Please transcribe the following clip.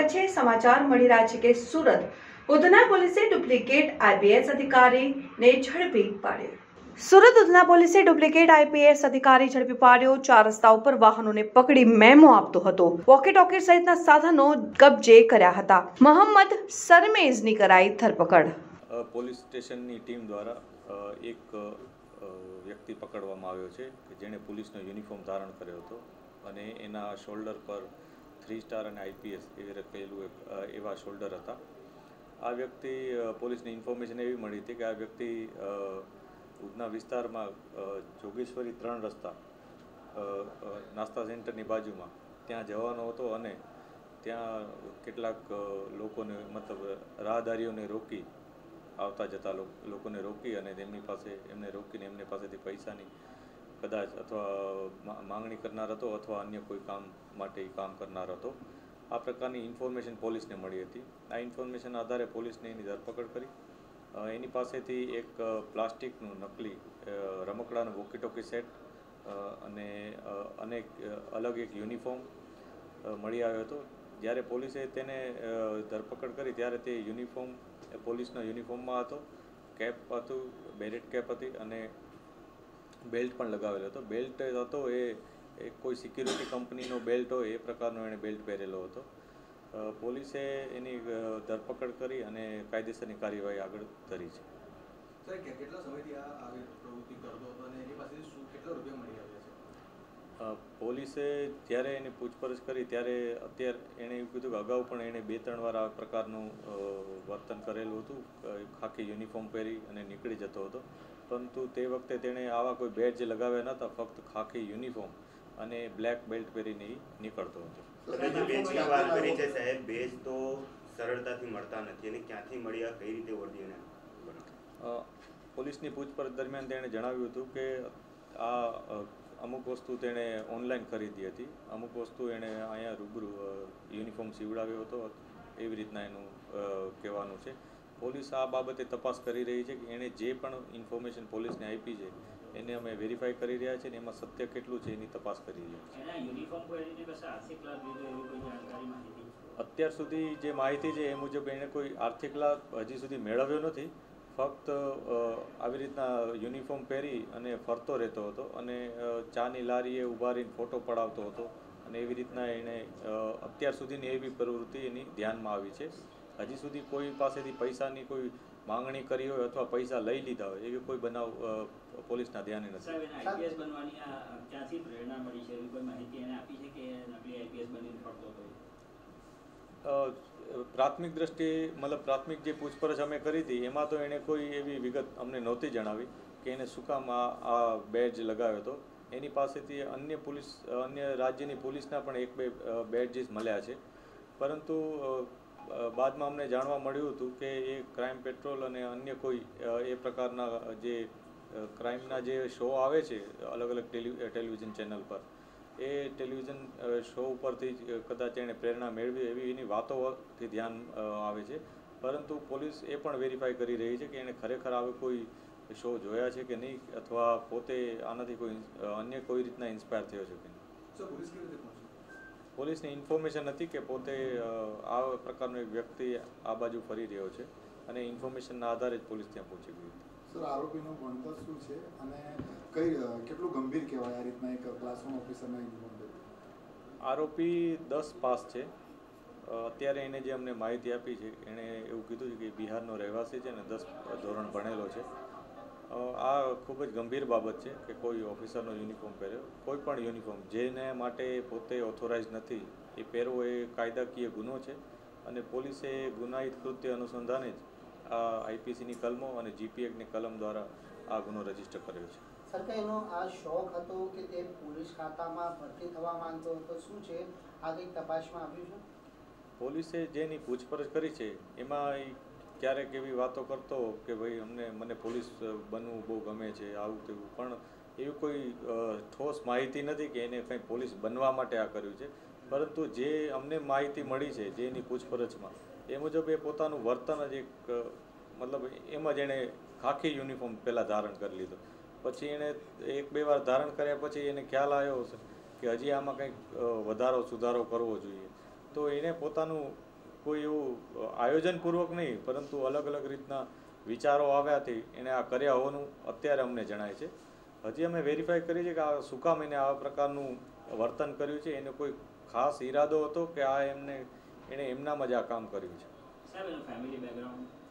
સ્વાગત છે। સમાચાર મળી રહ્યા છે કે સુરત ઉધના પોલીસે ડુપ્લિકેટ આઈપીએસ અધિકારીને ઝડપી પાડ્યો। સુરત ઉધના પોલીસે ડુપ્લિકેટ આઈપીએસ અધિકારી ઝડપી પાડ્યો। 4 રસ્તા ઉપર વાહનોને પકડી મેમો આપતો હતો। વોકી ટોકી સહિતના સાધનો કબજે કર્યા હતા। મોહમ્મદ સરમેઝની કરાઈ ધરપકડ। પોલીસ સ્ટેશનની ટીમ દ્વારા એક વ્યક્તિ પકડવામાં આવ્યો છે કે જેણે પોલીસનો યુનિફોર્મ ધારણ કર્યો હતો અને એના શોલ્ડર પર 3 સ્ટાર અને આઈપીએસ એવી લખેલું એવા શોલ્ડર હતા। આ વ્યક્તિ પોલીસને ઇન્ફોર્મેશન એવી મળી હતી કે આ વ્યક્તિ ઉધના વિસ્તારમાં જોગેશ્વરી 3 રસ્તા નાસ્તા સેન્ટરની બાજુમાં ત્યાં જવાનો હતો અને ત્યાં કેટલાક લોકોને મતલબ રાહદારીઓને રોકી આવતા જતા લોકોને રોકી અને એમને રોકીને એમને પાસેથી પૈસાની કદાચ અથવા માંગણી કરનાર હતો અથવા અન્ય કોઈ કામ માટે કામ કરનાર હતો। આ પ્રકારની ઇન્ફોર્મેશન પોલીસને મળી હતી। આ ઇન્ફોર્મેશન આધારે પોલીસને એની ધરપકડ કરી એની પાસેથી એક પ્લાસ્ટિકનું નકલી રમકડાનું વોકી ટોકી સેટ અને અલગ એક યુનિફોર્મ મળી આવ્યો હતો। જ્યારે પોલીસે તેને ધરપકડ કરી ત્યારે તે યુનિફોર્મ પોલીસના યુનિફોર્મમાં હતો, કેપ હતું, બેરેટ કેપ હતી અને બેલ્ટ પણ લગાવેલો હતો। બેલ્ટ હતો એ કોઈ સિક્યુરિટી કંપનીનો બેલ્ટ હોય એ પ્રકારનો એણે બેલ્ટ પહેરેલો હતો। પોલીસે એની ધરપકડ કરી અને કાયદેસરની કાર્યવાહી આગળ ધરી છે। સર કેટલા સમયથી આવી પ્રવૃત્તિ કરતો હતો અને એની પાસેથી કેટલા રૂપિયા મળી આવ્યા છે? પોલીસે જ્યારે એની પૂછપરછ કરી ત્યારે એણે એવું કીધું કે અગાઉ પણ એણે 2-3 વાર આ પ્રકારનું વર્તન કરેલું હતું। ખાખી યુનિફોર્મ પહેરી અને નીકળી જતો હતો, પરંતુ તે વખતે તેણે આવા કોઈ બેડ્જ લગાવ્યા નહોતા, ફક્ત ખાખી યુનિફોર્મ અને બ્લેક બેલ્ટ પહેરીને નીકળતો હતો। બેજની વાત કરી છે સાહેબ, બેજ તો સરળતાથી મળતા નથી અને ક્યાંથી મળ્યા, કઈ રીતે ઓળખી? પોલીસની પૂછપરછ દરમિયાન તેણે જણાવ્યું હતું કે આ અમુક વસ્તુ તેણે ઓનલાઈન ખરીદી હતી, અમુક વસ્તુ એણે અહીંયા રૂબરૂ યુનિફોર્મ સીવડાવ્યો હતો, એવી રીતના એનું કહેવાનું છે। પોલીસ આ બાબતે તપાસ કરી રહી છે કે એણે જે પણ ઇન્ફોર્મેશન પોલીસને આપી છે એને અમે વેરીફાઈ કરી રહ્યા છીએ અને એમાં સત્ય કેટલું છે એની તપાસ કરી રહ્યા છીએ। અત્યાર સુધી જે માહિતી છે એ મુજબ એણે કોઈ આર્થિક લાભ હજી સુધી મેળવ્યો નથી, ફક્ત આવી રીતના યુનિફોર્મ પહેરી અને ફરતો રહેતો હતો અને ચાની લારીએ ઊભા રહીને ફોટો પડાવતો હતો અને એવી રીતના એણે અત્યાર સુધીની એવી પ્રવૃત્તિ એની ધ્યાનમાં આવી છે। હજી સુધી કોઈ પાસેથી પૈસાની કોઈ માંગણી કરી હોય અથવા પૈસા લઈ લીધા હોય એવી કોઈ બનાવ પોલીસના ધ્યાને નથી। પ્રાથમિક દ્રષ્ટિએ મતલબ પ્રાથમિક જે પૂછપરછ અમે કરી હતી એમાં તો એણે કોઈ એવી વિગત અમને નહોતી જણાવી કે એને શું કામ આ બેડ્જ લગાવ્યો હતો। એની પાસેથી અન્ય રાજ્યની પોલીસના પણ 1-2 બેડ્જીસ મળ્યા છે, પરંતુ બાદમાં અમને જાણવા મળ્યું હતું કે એ ક્રાઇમ પેટ્રોલ અને અન્ય કોઈ એ પ્રકારના જે ક્રાઇમના જે શો આવે છે અલગ અલગ ટેલિવિઝન ચેનલ પર, એ ટેલિવિઝન શો ઉપરથી કદાચ એણે પ્રેરણા મેળવી એવી એની વાતોથી ધ્યાન આવે છે, પરંતુ પોલીસ એ પણ વેરીફાઈ કરી રહી છે કે એણે ખરેખર આવે કોઈ શો જોયા છે કે નહીં અથવા પોતે આનાથી અન્ય કોઈ રીતના ઇન્સ્પાયર થયો છે કે નહીં। પોલીસની ઇન્ફોર્મેશન હતી કે પોતે આ પ્રકારનો એક વ્યક્તિ આ બાજુ ફરી રહ્યો છે અને ઇન્ફોર્મેશનના આધારે જ પોલીસ ત્યાં પહોંચી ગઈ હતી। સર, આરોપીનું ભણતર શું છે અને કેટલું ગંભીર કહેવાય આ રીતના એક ક્લાસરૂમ ઓફિસરના યુનિફોર્મ? આરોપી 10 પાસ છે। અત્યારે એને જે અમને માહિતી આપી છે એણે એવું કીધું છે કે બિહારનો રહેવાસી છે અને 10 ધોરણ ભણેલો છે। આ ખૂબ જ ગંભીર બાબત છે કે કોઈ ઓફિસરનો યુનિફોર્મ પહેર્યો, કોઈ પણ યુનિફોર્મ જેને માટે પોતે ઓથોરાઇઝ નથી એ પહેરવો એ કાયદાકીય ગુનો છે અને પોલીસે ગુનાહિત કૃત્ય અનુસંધાને જ આ આઈપીસીની કલમો અને જીપી એક્ટની કલમ દ્વારા આ ગુનો રજીસ્ટર કર્યો છે। સર, કે એનો આ શોખ હતો કે તે પોલીસ ખાતામાં ભરતી થવા માંગતો હતો, શું છે આ કંઈક તપાસમાં આવ્યું છે? પોલીસે જેની પૂછપરછ કરી છે એમાં ક્યારેક એવી વાતો કરતો કે ભાઈ મને પોલીસ બનવું બહુ ગમે છે, આવું તેવું, પણ એવી કોઈ ઠોસ માહિતી નથી કે એને કંઈ પોલીસ બનવા માટે આ કર્યું છે, પરંતુ જે અમને માહિતી મળી છે જે એની પૂછપરછમાં એ મુજબ એ પોતાનું વર્તન જ મતલબ એમ જ એણે ખાખી યુનિફોર્મ પહેલાં ધારણ કરી લીધો, પછી એણે 1-2 વાર ધારણ કર્યા પછી એને ખ્યાલ આવ્યો હશે કે હજી આમાં કંઈક સુધારો કરવો જોઈએ, તો એણે પોતાનું કોઈ એવું આયોજનપૂર્વક નહીં, પરંતુ અલગ અલગ રીતના વિચારો આવ્યાથી એણે આ કર્યા હોવાનું અત્યારે અમને જણાય છે. હજી અમે વેરીફાઈ કરીએ છીએ કે આ શું કામ એને આવા પ્રકારનું વર્તન કર્યું છે, એને કોઈ ખાસ ઈરાદો હતો કે આ એણે એમનામાં જ આ કામ કર્યું છે. સાહેબ, એનું ફેમિલી બેકગ્રાઉન્ડ